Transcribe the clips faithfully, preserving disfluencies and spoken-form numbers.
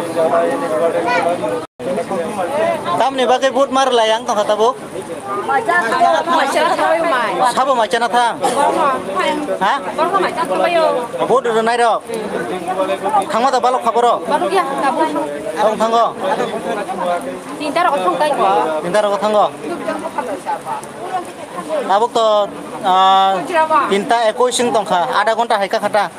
Tam ni bagai but mar layang tong kata buk. Sabo macam apa? Hah? But udah naik dok. Thang mata balok kaboro. Tong thanggo. Tinta rok thanggo. Tabuk to tinta ekoi sing tong kha. Ada gonta hai ka khata.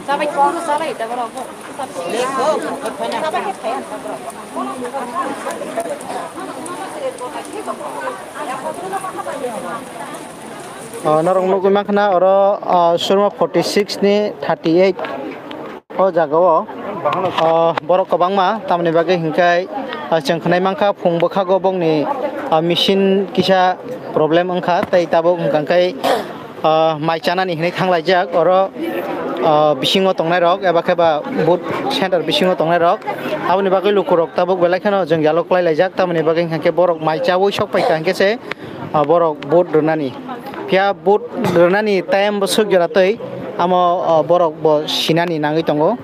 Narong nugu makna oro surma forty-six ni thirty-eight o jagao borok kobangma tamni bage hingkai chengkhnai mangkha phungbo khago bongni machine kisa problem angkha tai tabo hingkai maichana ni hinai thanglajak oro bisingo tongnai rok eba kheba boot center bisingo tongnai rok aboni bagai lukurok tabuk belai khano jeng jalok lai laijak tamni bagai hingke borok maichawoi sok pai hingke se borok boot runani pia boot runani time bo suk jaratoi amo borok bo sinani nangoi tongo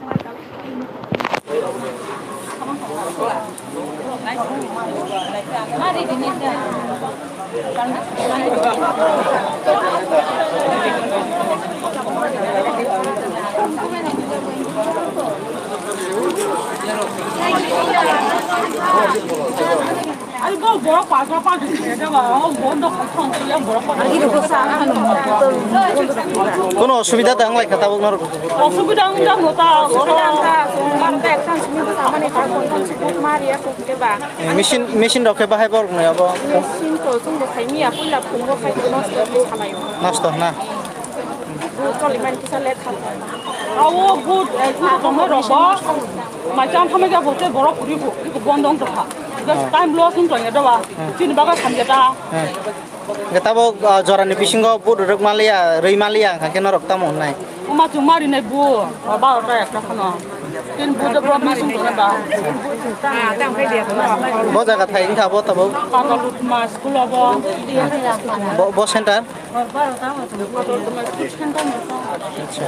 কোনো অসুবিধা দেন লাই কথা বলনোর অসুবিধা জান হতা ওরা কামতে একখান সুবিধা সামানে কারণ কোন মারিয়া কোকেবা মেশিন মেশিন রকে বাহাই বল নয় আবো মেশিন তো তুমি খাইমিয়া পুলা পুঙ্গো খাই নষ্ট খালায় নষ্ট না চলিবান কিসালে খালা আও গুড একটু কম রব মাইচাম খামেগা বতে বড় পুরিব বন্ধং তখা টাইম লস হুন তঙ্গে দবা চিনি বাগা খামজেটা Getabo jorani bisingo bud rek malia rei malia hake norok tamo nai uma cumari nai bu ba ta ekta khano tin bu de problem sun tona ba ta tang phai dia bo jaga thai ingkha bo tabo ka ka lut ma school abo bo bo center ba ta ma center acha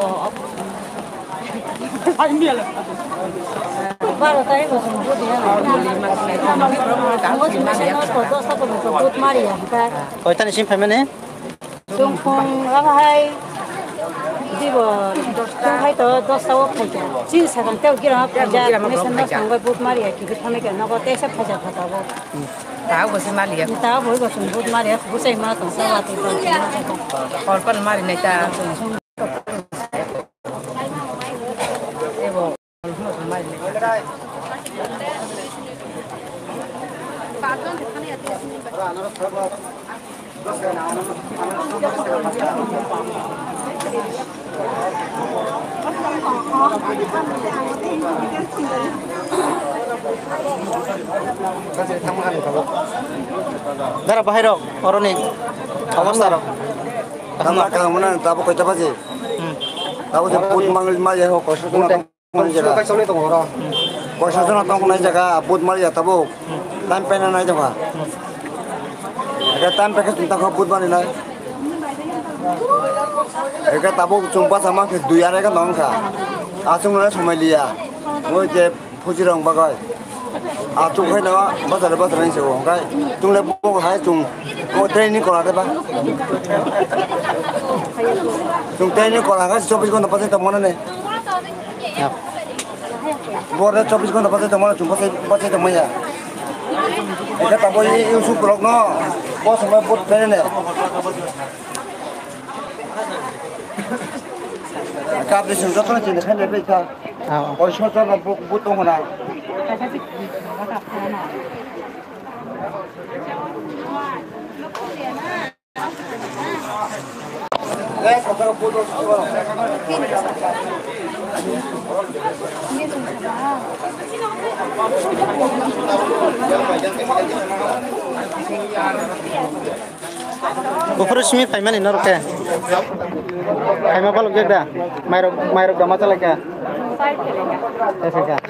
ai miela Baru tadi masuk bud ya, kamu cuma senor foto satu masuk bud mari ya, kita. koi tani sim payment ne Sungkung apa hai, di bawah, sungkung hai tu dos tahu kerja. Sih sekarang tahu kira apa kerja, ini senor sungguh bud mari ya, kita kami kan nak kau tesap kerja kata apa. Tahu gosip mali ya. Tahu boleh gosip bud mari ya, busai mana tu sahabat itu. Korban mali neta. Dara bahai rok oroni awasta rok Tama ka mana tapo ko tapo je. Tapo je put mangal ma je ho ko so na tong jaga. Ko so na tong na jaga put mal ya tapo. Tan pe na na jaga. Aga tan pe ka tinta ko put ban na. Aga tapo chumpa sama ke duyare ka nong ka. Asung na samai liya. Ngo je phujirong bagai. À chung khai đó bắt giờ bắt giờ anh sẽ uống cái chung lấy bông hai chung có training còn là đấy ba chung training còn là cái chopis con dapat itu mana nih buat chopis con dapat itu mana chung dapat dapat itu mana ya kita tahu ini usul blog no bos sama buat training nih kap di sini kan sini kan lebih kah oh semua orang butuh mana Eh, kalau foto semua. Bufur simi payment ini norok ya. Payment apa lagi dah? Mayrok mayrok dah macam lagi ya. ऐसे क्या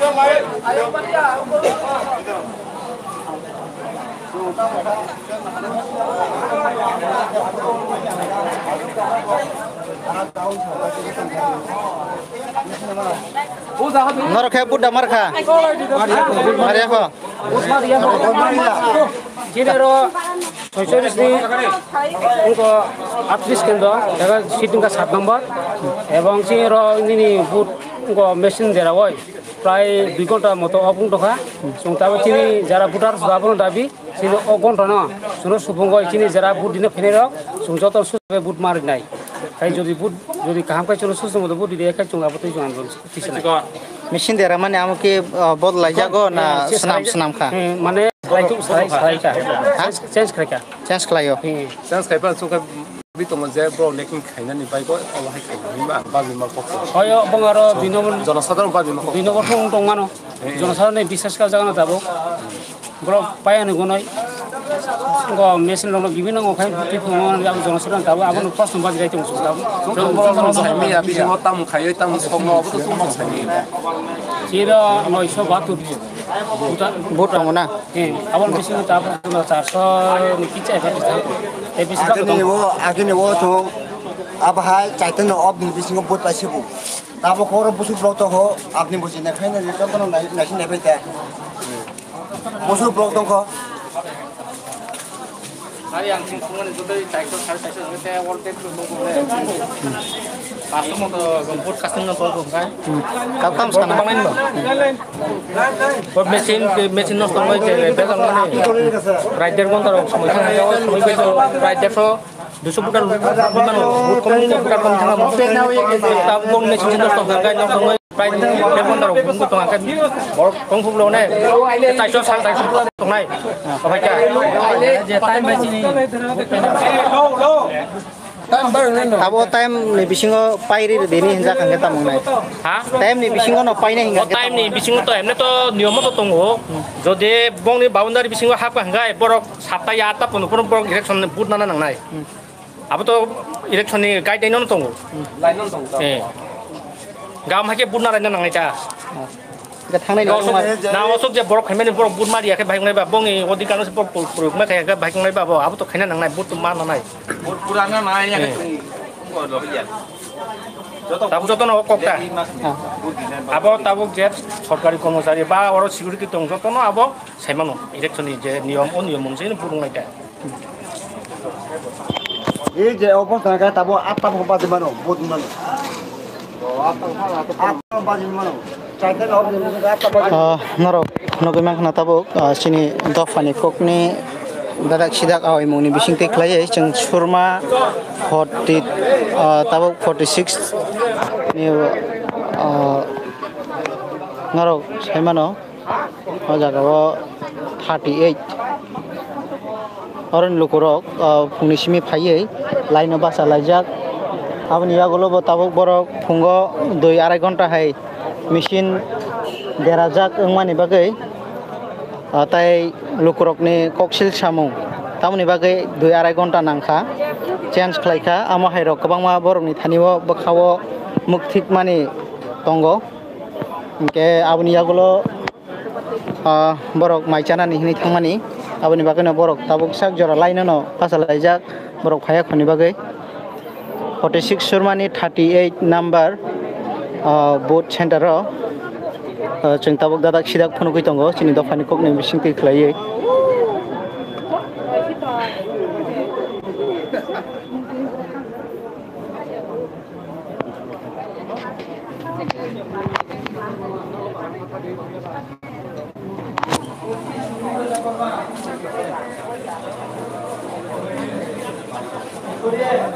Narok kayak budak marka. Mari apa? Jinero soisoris ni उनको artist केंद्र जगह सीटिंग का सात नंबर एवं जिनेरो ini बुट उनको मेसिन जरा वही प्राय दुई घंटा मत अपुंग टका सुंताबो चिनी जरा बुटार सुबाबो दाबी चिनी अ घंटा न सुनो सुबुंग चिनी जरा बुट दिने फेनेरो सुंजत सुबे बुट मारि नाय खाय जदि बुट जदि काम खाय चलो सुसम बुट दिए खाय चंगाबो तै जंगान बोल Mesin dera mana amo ki bodlai jago na senam senam ka. माने लाइटु साइ साइ का चेंज करका Chance klayo. Chance kai pa suka bi tong je bro lekin khaina ni bai ko awa hai khai ma ba bi ma ko হয় বঙ্গারো বিনবন জনসাধারণ ba bi ma ko বিনগর ঠং টংমানো জনসাধারণে বিশ্বাস কা জাগানো যাবো বড় পায়ানো গনয় গ মেশিন লং বিভিন্ন ওখাই বুটি ফমন যাবো জনসাধারণ যাবো আপন প্রশ্ন বাজি গাইতে মুসু যাবো jong sai mi ya bi mo tam khai tam song no bu to song sai mi চিরা নয়শো বাহাত্তর Bot mo na. হ্যাঁ আপন মেশিন তাপ চারশো কি চাই ভাবছি এই বেশি Akhirnya wo, akhirnya wo tuh apa hal caitan no ob nih bising ngebut pasti bu. Tapi kalau busuk blok tuh ho, abni busuk nih kayaknya itu kan nasi nasi nih bete. Busuk blok tuh kok. hari yang singkungan itu dari taikto hari taikto kita world trade dulu boleh pasti mau tuh gempur kasih nggak boleh kan Kau kam sana. bang lain bang buat mesin mesin nol sama aja begal mana rider kan taruh semua itu semua itu rider so dusu bukan bukan buat kamu bukan kamu jangan mau tahu bang mesin nol sama kan nol sama rider kan taruh bungkus tengah kan boleh kong full nih taikto sang taikto tengah apa aja time mesin Abo time ni bisingo pairi deni hinja kan kita mengenai. Hah? Time ni bisingo no paine hinga kita. Time নি বিসিং তো এমনি তো নিয়ম তো দङ যদি বংনি বাউন্ডারি বিসিং হাফ হাঙ্গাই বরক সাতটা আটটা পনেরো পনেরো বরক ইলেকশন বুট নানা নাंनाय আবো তো ইলেকশননি গাইডলাইন দङ lain dong ए गाम हाके बुट नारायना नांनाय ता Kita tangnai no ma. ना असक जे बरक खाइमेनि बरक बुट मारि याखे भाइंनाय बा बंनि अधिकांश बरक प्रयोग मा खायाखे भाइंनाय बा आबो तो खाइना नांनाय बुट मा नांनाय buat kurangnya naik ya ko lo ya তাবো যত ন কক্তা আবো তাবো যে সরকারি কর্মচারী বা ওর সিকিউরিটি দङ যত ন আবো সাইমানো ইলেকশননি যে নিয়ম ও নিয়ম মনসে পুরুংনাय তা Ini je opon tengah kayak tabu atap apa di mana, bot mana. Atap apa di mana? Caitan ob nih atap apa. Uh, Narok nogo mang na tabok sini dofani kokni dadak sidak awai muni bising te klaya jeng surma forty tabok forty six ni Narok saimano o jagao thirty eight Orang lukurok fungni simi phaiye laino basa laijak aboni yagulo bo tabok borok fungo dui arai ghonta hai mesin derajak engmani bagai tai lukurokni koksil samung tamoni bagai dui arai ghonta nangkha chance khlaika amo hairok kwbangma borokni thaniwo bokhawo mukthik mani tongo ke aboni yagulo borok maichana ni hini thangmani aboni bagai no borok tabuk sak jora laino no pasalaijak borok phaya khoni bagai forty six surmani thirty eight number boat center ro chung tabuk dadak sidak phunu koi tongo chini dofani kokni bising te khlaiye Yeah.